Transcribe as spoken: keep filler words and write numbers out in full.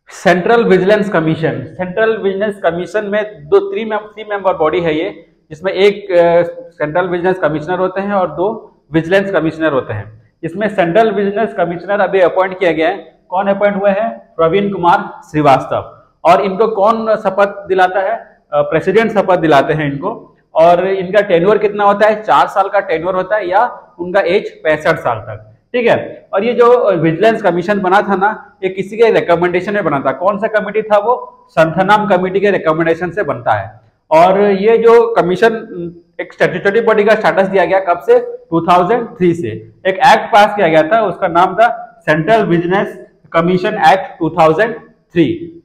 Central vigilance commission. Central vigilance commission में दो three three member body है ये, जिसमें एक सेंट्रल विजिलेंस कमिश्नर होते हैं और दो विजिलेंस कमिश्नर होते हैं। इसमें सेंट्रल विजिलेंस कमिश्नर अभी अपॉइंट किया गया है। कौन अपॉइंट हुए हैं? प्रवीण कुमार श्रीवास्तव। और इनको कौन शपथ दिलाता है? प्रेसिडेंट शपथ दिलाते हैं इनको। और इनका टेन्योर कितना होता है? चार साल का टेन्योर होता है, या उनका एज पैंसठ साल तक। ठीक है। और ये जो विजिलेंस कमीशन बना था ना, ये किसी के रिकमेंडेशन में बना था। कौन सा कमेटी था वो? संथनाम कमेटी के रिकमेंडेशन से बनता है। और ये जो कमीशन एक स्टैट्यूटरी बॉडी का स्टेटस दिया गया कब से? दो हज़ार तीन से। एक एक्ट पास किया गया था, उसका नाम था सेंट्रल विजिलेंस कमीशन एक्ट दो हज़ार तीन।